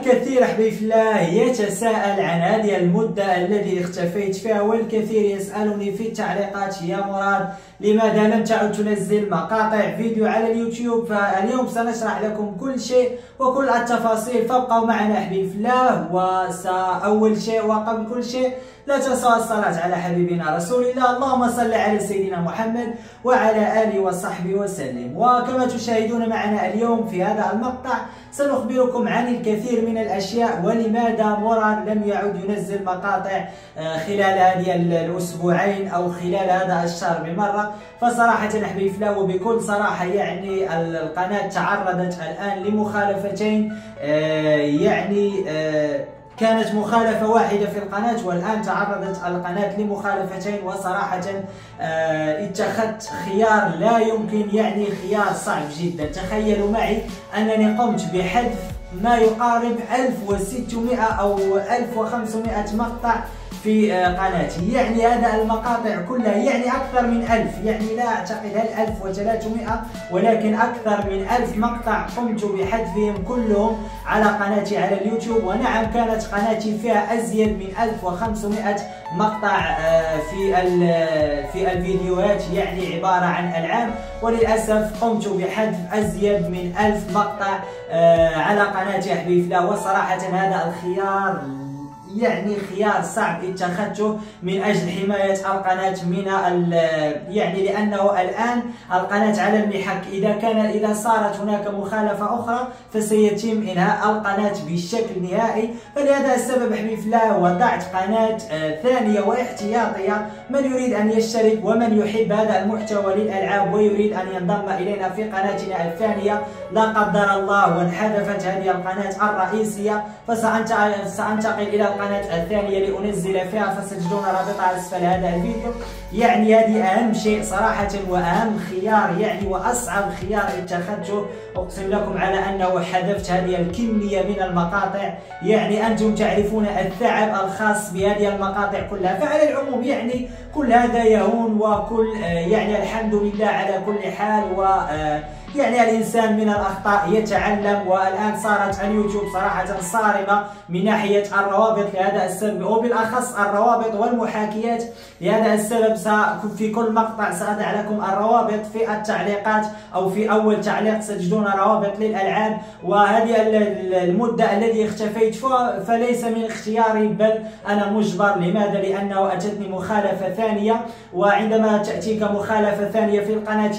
الكثير أحبابي في الله يتساءل عن هذه المدة التي اختفيت فيها، والكثير يسألني في التعليقات: يا مراد لماذا لم تعد تنزل مقاطع فيديو على اليوتيوب؟ فاليوم سنشرح لكم كل شيء وكل التفاصيل، فابقوا معنا أحبابي في الله. أول شيء وقبل كل شيء لا تنسوا الصلاة على حبيبنا رسول الله، اللهم صل على سيدنا محمد وعلى آله وصحبه وسلم. وكما تشاهدون معنا اليوم في هذا المقطع سنخبركم عن الكثير من الأشياء، ولماذا مراد لم يعد ينزل مقاطع خلال هذه الأسبوعين أو خلال هذا الشهر بمرة. فصراحة أحبابي في الله وبكل صراحة يعني القناة تعرضت الآن لمخالفتين، كانت مخالفة واحدة في القناة، والآن تعرضت القناة لمخالفتين. وصراحة اتخذت خيار لا يمكن، يعني خيار صعب جدا. تخيلوا معي أنني قمت بحذف ما يقارب 1600 أو 1500 مقطع في قناتي، يعني هذا المقاطع كلها يعني أكثر من 1000، يعني لا أعتقد هل 1300 ولكن أكثر من 1000 مقطع قمت بحذفهم كلهم على قناتي على اليوتيوب. ونعم كانت قناتي فيها أزيد من 1500 مقطع في الفيديوهات، يعني عبارة عن ألعاب، وللأسف قمت بحذف أزيد من 1000 مقطع على قناتي أحبابي في الله. وصراحة هذا الخيار يعني خيار صعب اتخذته من أجل حماية القناة من يعني لأنه الآن القناة على المحك. إذا صارت هناك مخالفة أخرى فسيتم إنهاء القناة بشكل نهائي. فلهذا السبب أحبابي في الله وضعت قناة ثانية واحتياطية، من يريد أن يشترك ومن يحب هذا المحتوى للألعاب ويريد أن ينضم إلينا في قناتنا الثانية، لا قدر الله وانحذفت هذه القناة الرئيسية، فسأنتقل إلى القناة الثانية لأنزل فيها، فستجدون رابطها أسفل هذا الفيديو. يعني هذه أهم شيء صراحة وأهم خيار، يعني وأصعب خيار اتخذته. أقسم لكم على أنه حذفت هذه الكمية من المقاطع، يعني أنتم تعرفون التعب الخاص بهذه المقاطع كلها. فعلى العموم يعني كل هذا يهون، وكل يعني الحمد لله على كل حال. يعني الإنسان من الأخطاء يتعلم، والآن صارت اليوتيوب صراحة صارمة من ناحية الروابط لهذا السبب، وبالأخص الروابط والمحاكيات. لهذا السبب في كل مقطع سأضع لكم الروابط في التعليقات، أو في أول تعليق ستجدون روابط للألعاب. وهذه المدة التي اختفيت فليس من اختياري، بل أنا مجبر. لماذا؟ لأنه أتتني مخالفة ثانية، وعندما تأتيك مخالفة ثانية في القناة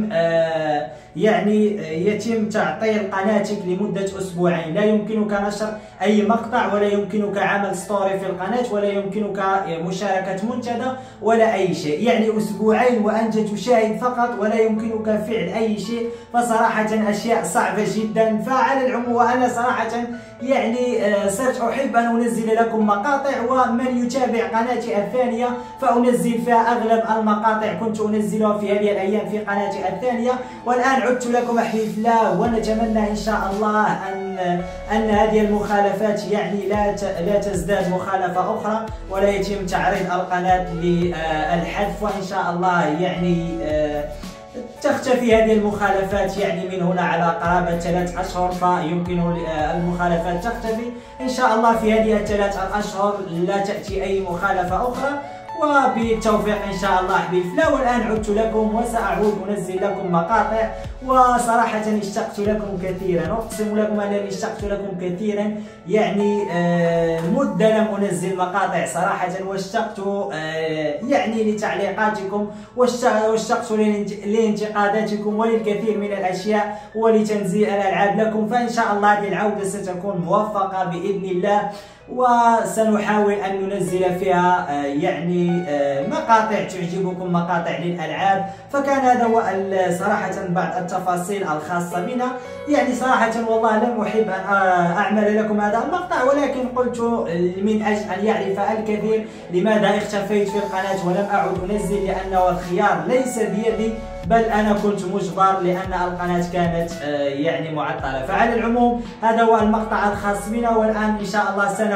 يتم تعطيل قناتك لمدة أسبوعين. لا يمكنك نشر أي مقطع، ولا يمكنك عمل ستوري في القناة، ولا يمكنك مشاركة منتدى ولا أي شيء. يعني أسبوعين وأنت تشاهد فقط، ولا يمكنك فعل أي شيء. فصراحة أشياء صعبة جدا. فعلى العموم وأنا صراحة يعني صرت أحب أن أنزل لكم مقاطع، ومن يتابع قناتي الثانية فأنزل فيها أغلب المقاطع كنت أنزلها في هذه الأيام في قناتي الثانية. والآن عدت لكم أحبابي في الله، ونتمنى إن شاء الله أن هذه المخالفات يعني لا تزداد مخالفة أخرى، ولا يتم تعريض القناة للحذف. وإن شاء الله يعني تختفي هذه المخالفات يعني من هنا على قرابة 3 أشهر، فيمكن المخالفات تختفي إن شاء الله في هذه ال3 أشهر، لا تأتي أي مخالفة أخرى، وبالتوفيق إن شاء الله أحبابي في الله. والآن عدت لكم وسأعود أنزل لكم مقاطع، وصراحة اشتقت لكم كثيرا. أقسم لكم أنني اشتقت لكم كثيرا، يعني مدة لم أنزل مقاطع صراحة، واشتقت يعني لتعليقاتكم، واشتقت لانتقاداتكم وللكثير من الأشياء، ولتنزيل الألعاب لكم. فإن شاء الله هذه العودة ستكون موفقة بإذن الله، وسنحاول أن ننزل فيها يعني مقاطع تعجبكم، مقاطع للألعاب. فكان هذا هو صراحة بعض التفاصيل الخاصة بنا. يعني صراحة والله لم أحب أن أعمل لكم هذا المقطع، ولكن قلت من أجل أن يعرف الكثير لماذا اختفيت في القناة ولم أعد أنزل، لأنه الخيار ليس بيدي، بل أنا كنت مجبر لأن القناة كانت يعني معطلة. فعلى العموم هذا هو المقطع الخاص بنا، والآن إن شاء الله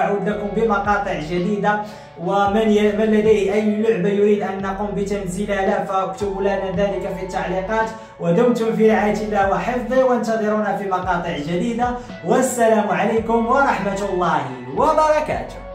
سنعود لكم بمقاطع جديدة. ومن لديه أي لعبة يريد أن نقوم بتنزيلها له فاكتبوا لنا ذلك في التعليقات. ودمتم في رعاية الله وحفظه، وانتظرونا في مقاطع جديدة، والسلام عليكم ورحمة الله وبركاته.